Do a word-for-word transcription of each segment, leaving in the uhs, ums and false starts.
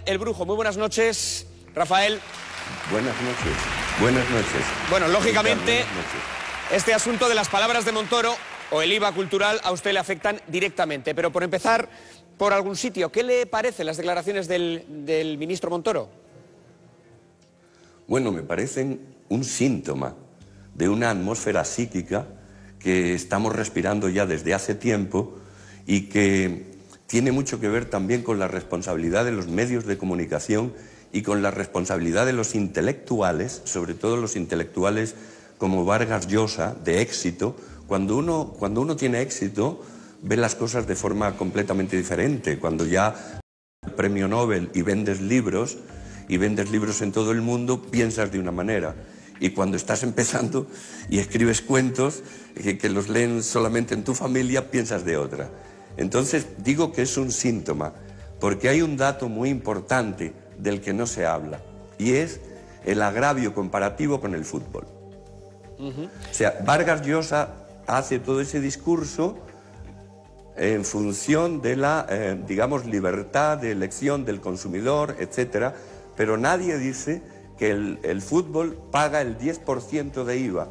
El Brujo. Muy buenas noches, Rafael. Buenas noches, buenas noches. Bueno, lógicamente, este asunto de las palabras de Montoro o el I V A cultural a usted le afectan directamente. Pero por empezar, por algún sitio, ¿qué le parecen las declaraciones del, del ministro Montoro? Bueno, me parecen un síntoma de una atmósfera psíquica que estamos respirando ya desde hace tiempo y que tiene mucho que ver también con la responsabilidad de los medios de comunicación y con la responsabilidad de los intelectuales, sobre todo los intelectuales como Vargas Llosa, de éxito. Cuando uno, cuando uno tiene éxito, ve las cosas de forma completamente diferente. Cuando ya el premio Nobel y vendes libros, y vendes libros en todo el mundo, piensas de una manera. Y cuando estás empezando y escribes cuentos que, que los leen solamente en tu familia, piensas de otra. Entonces digo que es un síntoma, porque hay un dato muy importante del que no se habla, y es el agravio comparativo con el fútbol. Uh-huh. O sea, Vargas Llosa hace todo ese discurso en función de la, eh, digamos, libertad de elección del consumidor, etcétera, pero nadie dice que el, el fútbol paga el diez por ciento de I V A.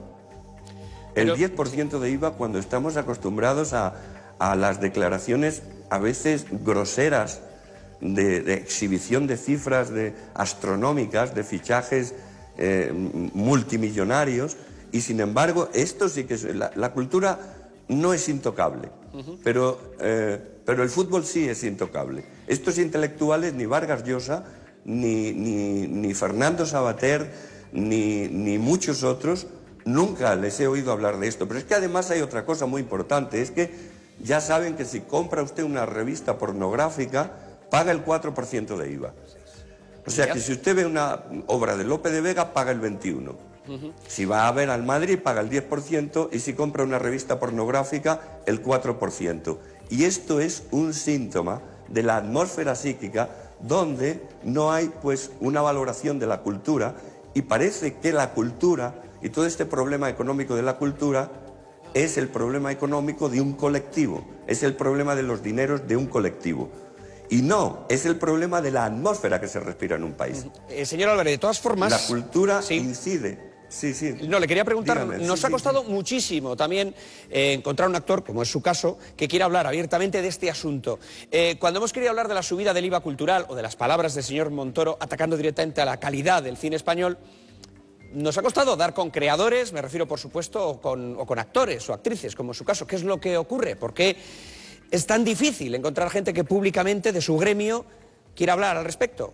El pero... diez por ciento de I V A cuando estamos acostumbrados a, a las declaraciones a veces groseras de, de exhibición de cifras de, astronómicas, de fichajes eh, multimillonarios, y sin embargo esto sí que es... La, la cultura no es intocable, uh-huh. pero, eh, pero el fútbol sí es intocable. Estos intelectuales, ni Vargas Llosa, Ni, ni, ni Fernando Savater, ni, ni muchos otros, nunca les he oído hablar de esto. Pero es que además hay otra cosa muy importante, es que ya saben que si compra usted una revista pornográfica, paga el cuatro por ciento de I V A. O sea que si usted ve una obra de Lope de Vega, paga el veintiuno por ciento. Uh-huh. Si va a ver al Madrid, paga el diez por ciento, y si compra una revista pornográfica, el cuatro por ciento. Y esto es un síntoma de la atmósfera psíquica donde no hay pues una valoración de la cultura, y parece que la cultura y todo este problema económico de la cultura es el problema económico de un colectivo, es el problema de los dineros de un colectivo, y no, es el problema de la atmósfera que se respira en un país. Eh, señor Álvarez, de todas formas... La cultura sí. incide... Sí, sí. No, le quería preguntar, Dígame, nos sí, ha costado sí, sí. muchísimo también eh, encontrar un actor, como es su caso, que quiera hablar abiertamente de este asunto. Eh, cuando hemos querido hablar de la subida del I V A cultural o de las palabras del señor Montoro atacando directamente a la calidad del cine español, nos ha costado dar con creadores, me refiero por supuesto, o con, o con actores o actrices, como es su caso. ¿Qué es lo que ocurre? ¿Por qué es tan difícil encontrar gente que públicamente de su gremio quiera hablar al respecto?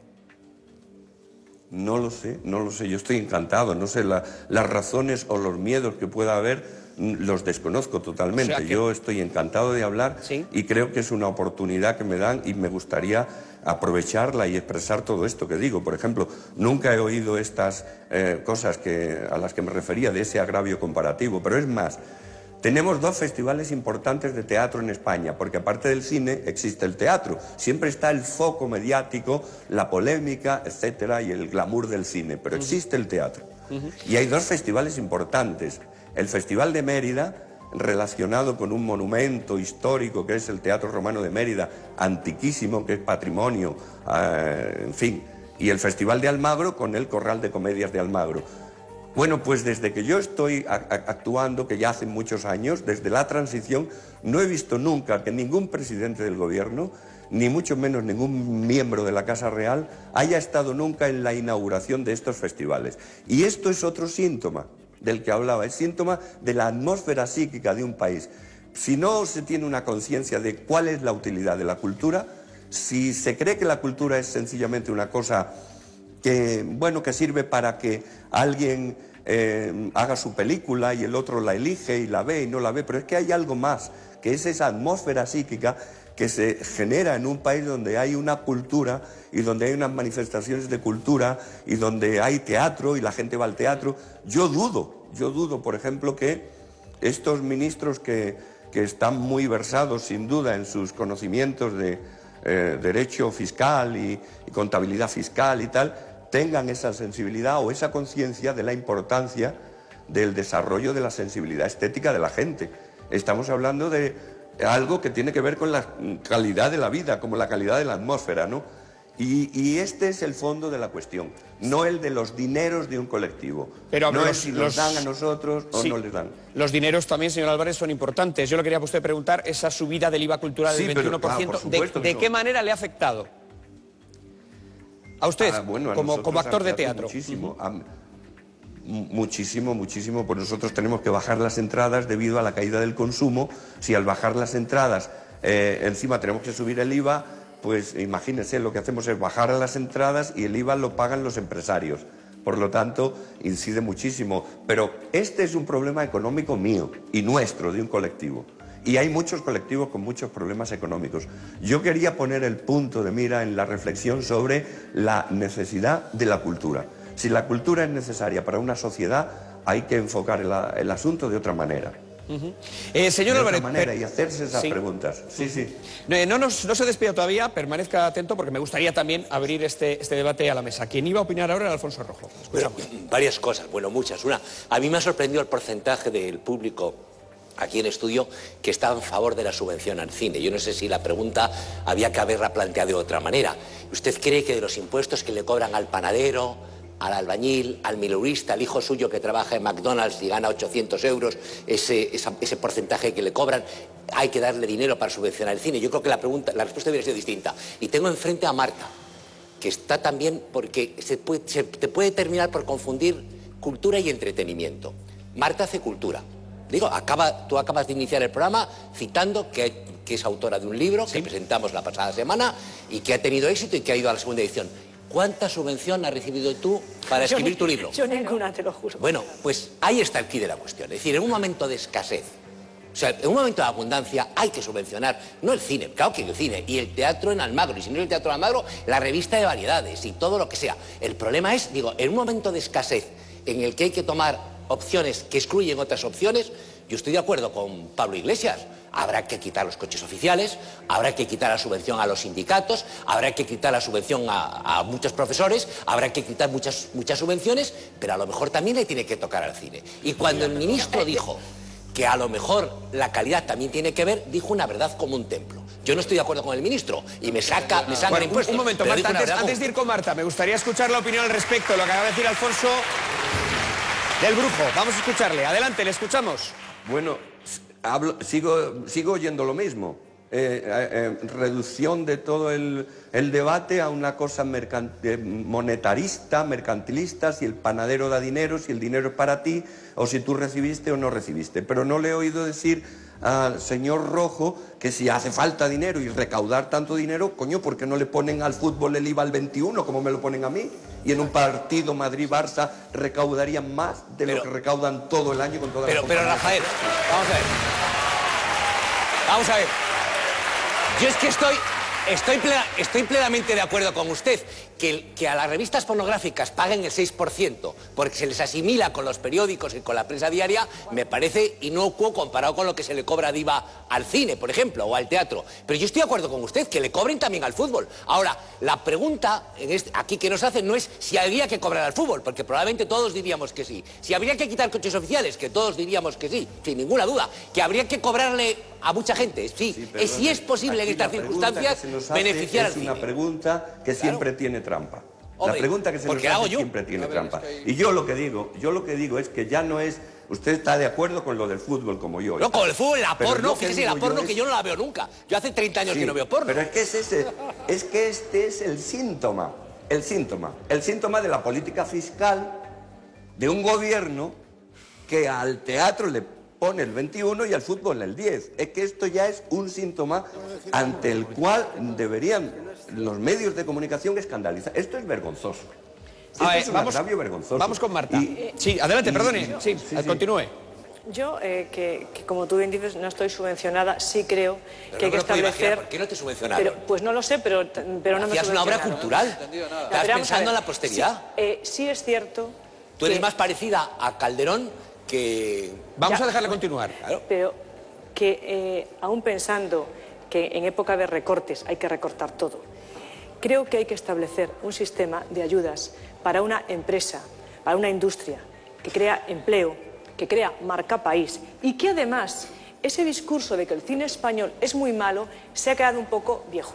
No lo sé, no lo sé, yo estoy encantado, no sé, la, las razones o los miedos que pueda haber los desconozco totalmente. O sea que... Yo estoy encantado de hablar, ¿sí? Y creo que es una oportunidad que me dan y me gustaría aprovecharla y expresar todo esto que digo. Por ejemplo, nunca he oído estas eh, cosas que, a las que me refería, de ese agravio comparativo, pero es más... Tenemos dos festivales importantes de teatro en España, porque aparte del cine existe el teatro. Siempre está el foco mediático, la polémica, etcétera, y el glamour del cine, pero existe el teatro. Uh-huh. Y hay dos festivales importantes. El Festival de Mérida, relacionado con un monumento histórico que es el Teatro Romano de Mérida, antiquísimo, que es patrimonio, eh, en fin. Y el Festival de Almagro con el Corral de Comedias de Almagro. Bueno, pues desde que yo estoy actuando, que ya hace muchos años, desde la transición, no he visto nunca que ningún presidente del gobierno, ni mucho menos ningún miembro de la Casa Real, haya estado nunca en la inauguración de estos festivales. Y esto es otro síntoma del que hablaba, es síntoma de la atmósfera psíquica de un país. Si no se tiene una conciencia de cuál es la utilidad de la cultura, si se cree que la cultura es sencillamente una cosa que, bueno, que sirve para que alguien eh, haga su película y el otro la elige y la ve y no la ve, pero es que hay algo más, que es esa atmósfera psíquica que se genera en un país donde hay una cultura y donde hay unas manifestaciones de cultura y donde hay teatro y la gente va al teatro. Yo dudo, yo dudo, por ejemplo, que estos ministros que, que están muy versados, sin duda, en sus conocimientos de eh, derecho fiscal y, y contabilidad fiscal y tal, tengan esa sensibilidad o esa conciencia de la importancia del desarrollo de la sensibilidad estética de la gente. Estamos hablando de algo que tiene que ver con la calidad de la vida, como la calidad de la atmósfera, ¿no? Y, y este es el fondo de la cuestión, no el de los dineros de un colectivo. Pero no los, es si los los dan a nosotros o sí, no les dan. Los dineros también, señor Álvarez, son importantes. Yo le quería a usted preguntar, esa subida del I V A cultural del sí, veintiuno por ciento, pero, claro, por ¿de, de no. qué manera le ha afectado? A usted, Ah, bueno, a como, como actor de teatro. Muchísimo, a, muchísimo, muchísimo. Pues nosotros tenemos que bajar las entradas debido a la caída del consumo. Si al bajar las entradas eh, encima tenemos que subir el I V A, pues imagínense, lo que hacemos es bajar a las entradas y el I V A lo pagan los empresarios. Por lo tanto, incide muchísimo. Pero este es un problema económico mío y nuestro, de un colectivo. Y hay muchos colectivos con muchos problemas económicos. Yo quería poner el punto de mira en la reflexión sobre la necesidad de la cultura. Si la cultura es necesaria para una sociedad, hay que enfocar el, el asunto de otra manera. Uh-huh. eh, señor de Álvarez, otra manera, pero... y hacerse esas sí. preguntas. Sí, sí. No, no, nos, no se despida todavía, permanezca atento porque me gustaría también abrir este, este debate a la mesa. Quien iba a opinar ahora era Alfonso Rojo. Bueno, varias cosas, bueno, muchas. Una, a mí me ha sorprendido el porcentaje del público aquí en estudio que está en favor de la subvención al cine. Yo no sé si la pregunta había que haberla planteado de otra manera. ¿Usted cree que de los impuestos que le cobran al panadero, al albañil, al milurista, al hijo suyo que trabaja en McDonald's y gana ochocientos euros, ese, esa, ese porcentaje que le cobran, hay que darle dinero para subvencionar el cine? Yo creo que la, pregunta, la respuesta hubiera sido distinta. Y tengo enfrente a Marta, que está también, porque se, puede, se te puede terminar por confundir cultura y entretenimiento. Marta hace cultura. Digo, acaba, tú acabas de iniciar el programa citando que, que es autora de un libro, ¿sí?, que presentamos la pasada semana y que ha tenido éxito y que ha ido a la segunda edición. ¿Cuánta subvención has recibido tú para escribir yo, tu libro? Yo ninguna, te lo juro. Bueno, pues ahí está el quid de la cuestión. Es decir, en un momento de escasez, o sea, en un momento de abundancia hay que subvencionar, no el cine, claro que el cine, y el teatro en Almagro, y si no el teatro en Almagro, la revista de variedades y todo lo que sea. El problema es, digo, en un momento de escasez en el que hay que tomar opciones que excluyen otras opciones, yo estoy de acuerdo con Pablo Iglesias. Habrá que quitar los coches oficiales, habrá que quitar la subvención a los sindicatos, habrá que quitar la subvención a, a muchos profesores, habrá que quitar muchas, muchas subvenciones, pero a lo mejor también le tiene que tocar al cine. Y cuando el ministro dijo que a lo mejor la calidad también tiene que ver, dijo una verdad como un templo. Yo no estoy de acuerdo con el ministro y me saca, me saca bueno, impuestos. Un momento, Marta, antes, antes de ir con Marta, me gustaría escuchar la opinión al respecto de lo que acaba de decir Alfonso del Brujo. Vamos a escucharle. Adelante, le escuchamos. Bueno, hablo, sigo, sigo oyendo lo mismo. Eh, eh, eh, reducción de todo el, el debate a una cosa mercant monetarista, mercantilista, si el panadero da dinero, si el dinero es para ti, o si tú recibiste o no recibiste. Pero no le he oído decir al señor Rojo que si hace falta dinero y recaudar tanto dinero, coño, ¿por qué no le ponen al fútbol el I V A al veintiuno como me lo ponen a mí? Y en un partido Madrid-Barça recaudarían más de pero, lo que recaudan todo el año con todas pero, las Pero Rafael, vamos a ver. Vamos a ver. Yo es que estoy, estoy, plena, estoy plenamente de acuerdo con usted que, que a las revistas pornográficas paguen el seis por ciento porque se les asimila con los periódicos y con la prensa diaria, me parece inocuo comparado con lo que se le cobra de I V A al cine, por ejemplo, o al teatro. Pero yo estoy de acuerdo con usted, que le cobren también al fútbol. Ahora, la pregunta en este, aquí que nos hacen no es si habría que cobrar al fútbol, porque probablemente todos diríamos que sí. Si habría que quitar coches oficiales, que todos diríamos que sí, sin ninguna duda. Que habría que cobrarle a mucha gente, sí. sí perdón, si es posible en estas circunstancias beneficiar al cine. Es una pregunta que siempre claro. tiene trampa. Hombre, la pregunta que se nos hace siempre tiene ver, trampa. Es que hay... Y yo lo que digo, yo lo que digo es que ya no es... Usted está de acuerdo con lo del fútbol como yo. No, con el fútbol, la pero porno, fíjese, la porno es... que yo no la veo nunca. Yo hace treinta años sí, que no veo porno. Pero es que, es, ese, es que este es el síntoma, el síntoma, el síntoma de la política fiscal de un gobierno que al teatro le pone el veintiuno y al fútbol el diez. Es que esto ya es un síntoma ante el cual deberían los medios de comunicación escandalizar. Esto es vergonzoso. Esto ver, es un vamos, agravio vergonzoso. Vamos con Marta. Y, sí, adelante, y, perdone. Sí, sí, sí, continúe. Yo, eh, que, que como tú bien dices, no estoy subvencionada, sí creo pero que no hay que establecer... ¿Por qué no te subvencionaron? Pero, pues no lo sé, pero, pero no me Hacías una obra cultural. Estás pensando en la posteridad. Sí, eh, sí es cierto... Tú eres que... más parecida a Calderón que... Vamos ya, a dejarle continuar. Claro. Pero que eh, aún pensando que en época de recortes hay que recortar todo, creo que hay que establecer un sistema de ayudas para una empresa, para una industria que crea empleo, que crea marca país y que además ese discurso de que el cine español es muy malo se ha quedado un poco viejuno.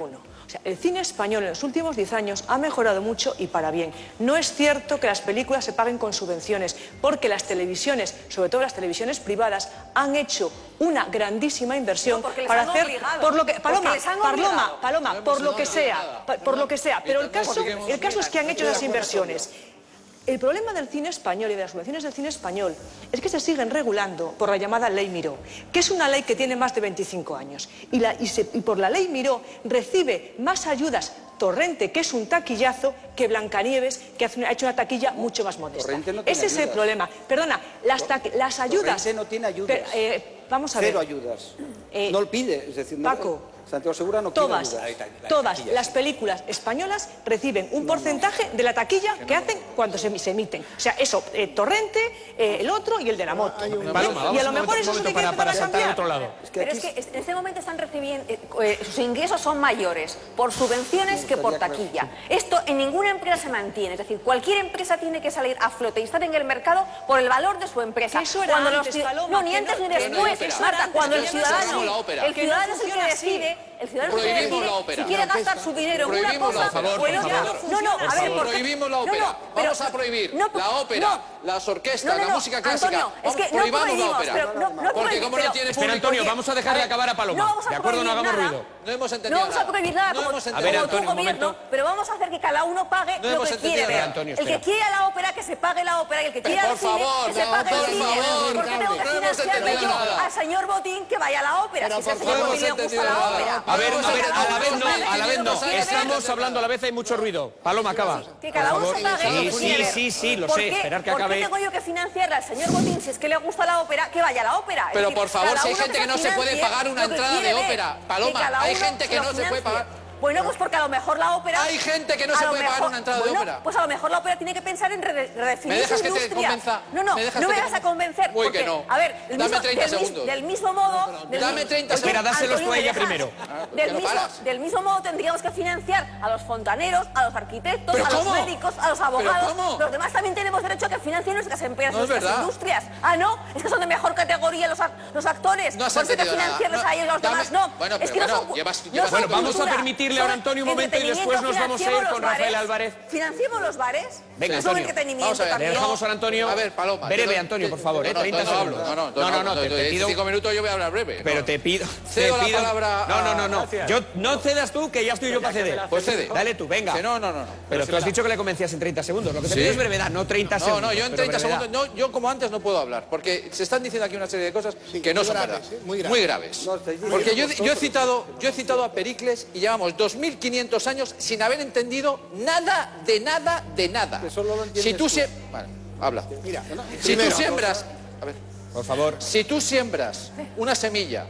O sea, el cine español en los últimos diez años ha mejorado mucho y para bien. No es cierto que las películas se paguen con subvenciones, porque las televisiones, sobre todo las televisiones privadas, han hecho una grandísima inversión no, para hacer obligado, por lo que Paloma, Paloma, Paloma, no por lo que sea, por lo que sea. Pero el caso, el caso es que han hecho esas inversiones. El problema del cine español y de las subvenciones del cine español es que se siguen regulando por la llamada Ley Miró, que es una ley que tiene más de veinticinco años. Y, la, y, se, y por la Ley Miró recibe más ayudas Torrente, que es un taquillazo, que Blancanieves, que ha hecho una taquilla mucho más modesta. No Ese es el problema. Perdona, las, las ayudas... Torrente no tiene ayudas. Pero, eh, vamos a ver. Cero ayudas. Eh, no lo pide. Es decir, no, Paco, Santiago Segura no todas, quiere ayudas. todas las películas españolas reciben un porcentaje de la taquilla que hacen cuando se, se emiten. O sea, eso, eh, Torrente, eh, el otro y el de la moto. Paloma, y a lo mejor eso es lo que para, para saltar al otro lado. Es que Pero aquí es que en este momento están recibiendo, eh, eh, sus ingresos son mayores por subvenciones que por taquilla. Esto en ninguna empresa se mantiene. Es decir, cualquier empresa tiene que salir a flote y estar en el mercado por el valor de su empresa. Que eso era cuando antes, los, Paloma, no, ni que antes no- ni que no, después. que eso Marta, era antes, cuando que el no ciudadano, cerramos la ópera. el Que no ciudadano es el que funciona así. decide, el ciudadano es el que Prohibimos decide la ópera. si quiere gastar su dinero en una Prohibimos la cosa. ópera. Por bueno, favor, no, no, no, por a ver, favor. ¿por qué? Prohibimos la No, ópera. no, pero- Vamos a prohibir no, la ópera, no. las orquestas, No, no, la no, música clásica. Antonio, es que Vamos, no prohibamos la prohibimos, ópera. pero no- no Porque prohibimos, como no pero- tiene Espera, público... Antonio, vamos a dejarle acabar a Paloma. No vamos a De acuerdo, no prohibir hagamos nada. ruido. No hemos No entendido vamos a nada. prohibir nada No como, hemos como entendido A ver, tu Antonio, un gobierno, momento. pero vamos a hacer que cada uno pague No lo hemos que entendido quiere ver. nada. Antonio, el espera. que quiere ir a la ópera, que se pague la ópera, y el que quiere ir Por al cine, favor, que se no, pague por el cine. favor, ¿Por qué tengo que no hemos financiarme entendido yo nada. al señor Botín que vaya a la ópera? Si por ese señor favor, Botín le hemos gusta entendido la nada. ópera. A ver, a ver, a la vez no, a la vez no. Cada uno se pague Estamos hablando a la vez, hay mucho ruido. Paloma, acaba. Que cada uno se pague Sí, lo que sí, quiere ver. sí, sí, lo ¿Por sé, qué- esperar que ¿Por acabe. qué tengo yo que financiarle al señor Botín, si es que le gusta la ópera, que vaya a la ópera? Es Pero decir, por favor, cada si hay uno gente que no se se puede financie pagar una lo que entrada de quiere ver. ópera. Que Paloma, cada hay uno gente que se no lo se puede financie. pagar. Bueno, pues porque a lo mejor la ópera... Hay gente que no a se lo puede pagar mejor- una entrada de bueno, ópera. Pues a lo mejor la ópera tiene que pensar en re- redefinir ¿Me dejas su que te industria. convenza? No, no, ¿Me dejas no que me te vas a con- convencer. Uy, porque, que no. A ver, del Dame mismo, treinta del, mis- segundos. del mismo modo... del Dame mi- treinta es que, Espera, dáselos tú Antonio, a ¿me ella dejas? primero. que Del no mismo, paras. del mismo modo tendríamos que financiar a los fontaneros, a los arquitectos, ¿Pero a cómo? los médicos, a los abogados. cómo? Los demás también tenemos derecho a que financien nuestras empresas, No es nuestras verdad. industrias. Ah, no, es que son de mejor categoría los, ac- los actores. No has ¿Por qué te entendido nada. financiarlos No, a ellos y a los dame- demás no? Bueno, es pero que no bueno, son, llevas- no llevas- son Bueno, vamos a cultura, permitirle ahora a son Antonio un momento y después nos vamos a ir entretenimiento, con Rafael financiemos los Álvarez. bares. ¿Financiemos los bares? Venga, Son Antonio. entretenimiento Vamos a ver, Le también. dejamos a Antonio. A ver, Paloma. Breve, yo doy- Antonio, por favor, No, eh, no, treinta no, no hablo. segundos. No, no, no, no, no, te, de te pido. cinco minutos yo voy a hablar breve. Pero No. te pido. Cedo te la pido- palabra a- No, no, no, no. Gracias. Yo, no cedas tú, que ya estoy yo para ceder. Pues cede. Dale tú, venga. Que no, no, no. no. Pero tú has dicho que le convencías en treinta segundos. Lo que te Sí. pido es brevedad, no treinta No, segundos. no, yo en pero treinta brevedad. segundos, no, yo como antes no puedo hablar, porque se están diciendo aquí una serie de cosas que no muy son graves, verdad. ¿eh? Muy graves. Muy graves. No, estáis diciendo Porque yo, vosotros. yo he citado, yo he citado a Pericles y llevamos dos mil quinientos años sin haber entendido nada de nada de nada. Que solo lo entiendes Si tú tú. sie- Bueno, habla. Mira, Si primero, tú siembras, a ver, Por favor. si tú siembras una semilla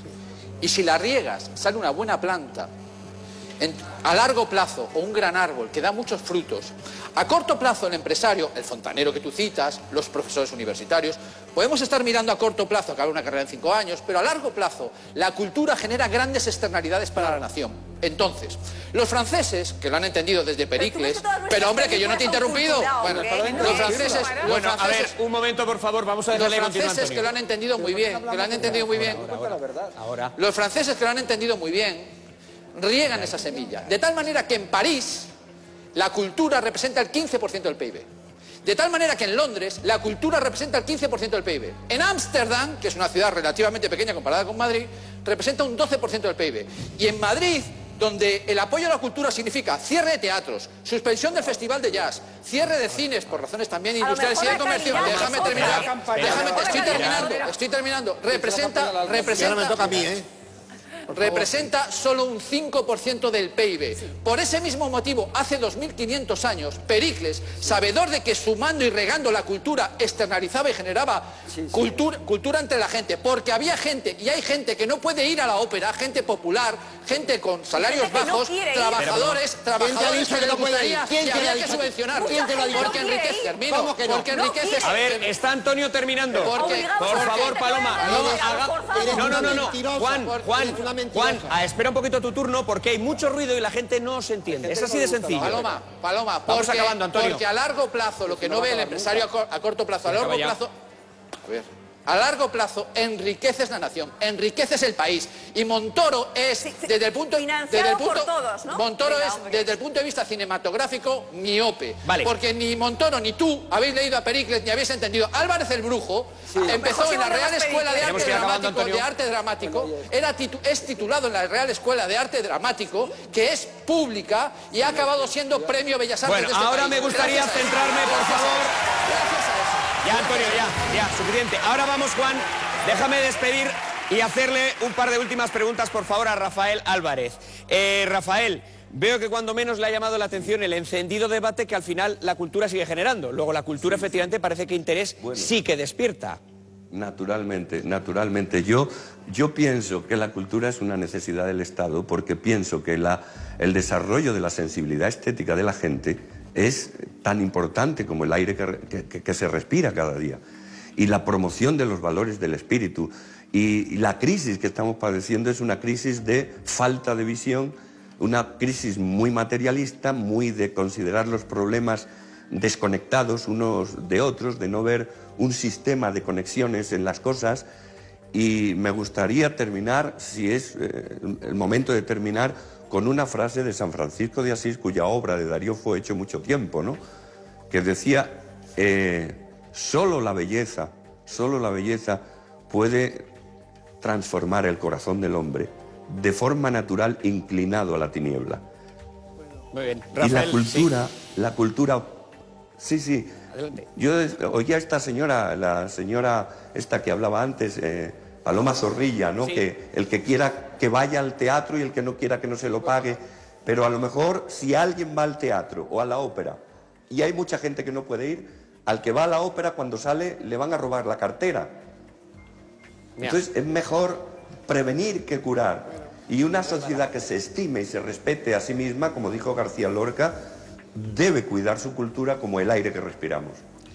y si la riegas sale una buena planta, en- a largo plazo o un gran árbol que da muchos frutos, a corto plazo el empresario, el fontanero que tú citas, los profesores universitarios, podemos estar mirando a corto plazo, acabar una carrera en cinco años, pero a largo plazo la cultura genera grandes externalidades para la nación. Entonces, los franceses, que lo han entendido desde Pericles, que todas nuestras pero hombre, que yo no te he películas son interrumpido. cultura, Bueno, hombre. los franceses, los Bueno, a ver, franceses, un momento, por favor, vamos a los dejarle continuar, franceses que Antonio. lo han entendido muy bien, que lo han entendido muy bien, cuenta la verdad. Ahora. los franceses que lo han entendido muy bien, riegan esa semilla. De tal manera que en París la cultura representa el quince por ciento del P I B. De tal manera que en Londres la cultura representa el quince por ciento del P I B. En Ámsterdam, que es una ciudad relativamente pequeña comparada con Madrid, representa un doce por ciento del P I B. Y en Madrid, donde el apoyo a la cultura significa cierre de teatros, suspensión del Festival de Jazz, cierre de cines por razones también A lo industriales y de mejor la comercio. calidad Déjame es otra. terminar. Espera, Déjame, espera, estoy espera, terminando. espera. Estoy terminando. Representa, Ahora me representa. toca a mí, ¿eh? Representa solo un cinco por ciento del P I B. Por ese mismo motivo, hace dos mil quinientos años, Pericles, sabedor de que sumando y regando la cultura externalizaba y generaba cultura, cultura entre la gente, porque había gente, y hay gente que no puede ir a la ópera, gente popular, gente con salarios Gente que no bajos, quiere ir. trabajadores, trabajadores dicho que no les puede ir? gustaría ¿Quién y te lo había ha que dicho? subvencionarlos. ¿Quién te lo ha dicho? Porque No quiere enriquece, ir. termino, ¿Cómo que no? porque No enriquece. quiere. A ver, está Antonio terminando. Porque- Obligados Por a la favor, gente Paloma, que no, vaya, haga- por favor. Eres no, no, una no, no. mentirosa. Juan, Juan, Eres una mentirosa. Juan, ah, espera un poquito tu turno porque hay mucho ruido y la gente no se entiende. Es así de sencillo. Paloma, Paloma, Vamos porque, acabando, Antonio. porque a largo plazo, lo que no ve el empresario a, cor- a corto plazo, a largo acaba ya. plazo... A ver, a largo plazo enriqueces la nación, enriqueces el país. Y Montoro es, Sí, sí, desde el punto, financiado desde el punto, por todos, ¿no? Montoro Venga, es, hombre. desde el punto de vista cinematográfico, miope. Vale. Porque ni Montoro ni tú habéis leído a Pericles ni habéis entendido. Álvarez el Brujo empezó Mejor en la si no Real leemos Escuela de Tenemos Arte que ir acabando, Dramático, Antonio. de Arte Dramático, era titu- es titulado en la Real Escuela de Arte Dramático, que es pública y ha acabado siendo premio Bellas Artes Bueno, de este ahora país. me gustaría Gracias a eso. centrarme, por Gracias a favor. eso. Gracias a eso. Ya, Antonio, ya, ya, suficiente. Ahora vamos, Juan, déjame despedir y hacerle un par de últimas preguntas, por favor, a Rafael Álvarez. Eh, Rafael, veo que cuando menos le ha llamado la atención el encendido debate que al final la cultura sigue generando. Luego la cultura, efectivamente, parece que interés Bueno. sí que despierta. Naturalmente, naturalmente. Yo, yo pienso que la cultura es una necesidad del Estado porque pienso que la, el desarrollo de la sensibilidad estética de la gente es tan importante como el aire que, que, que se respira cada día. Y la promoción de los valores del espíritu. Y, y la crisis que estamos padeciendo es una crisis de falta de visión, una crisis muy materialista, muy de considerar los problemas desconectados unos de otros, de no ver un sistema de conexiones en las cosas. Y me gustaría terminar, si es eh, el momento de terminar, con una frase de San Francisco de Asís, cuya obra de Darío fue hecho mucho tiempo, ¿no? Que decía, eh, solo la belleza, solo la belleza puede transformar el corazón del hombre de forma natural inclinado a la tiniebla. Muy bien. Y la Rafael, cultura, sí. la cultura, sí, sí. Adelante. Yo eh, oía a esta señora, la señora esta que hablaba antes, eh, Paloma Zorrilla, ¿no? Sí. Que el que quiera que vaya al teatro y el que no quiera que no se lo pague. Pero a lo mejor si alguien va al teatro o a la ópera y hay mucha gente que no puede ir, al que va a la ópera cuando sale le van a robar la cartera. Ya. Entonces es mejor prevenir que curar. Y una sociedad que se estime y se respete a sí misma, como dijo García Lorca, debe cuidar su cultura como el aire que respiramos.